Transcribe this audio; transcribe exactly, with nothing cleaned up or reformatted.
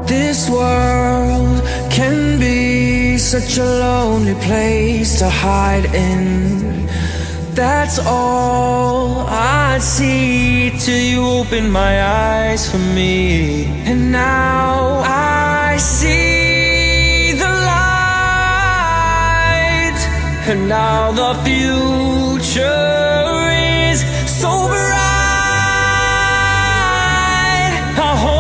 This world can be such a lonely place to hide in. That's all I'd see till you open my eyes for me. And now I see the light, and now the future is so bright. I hope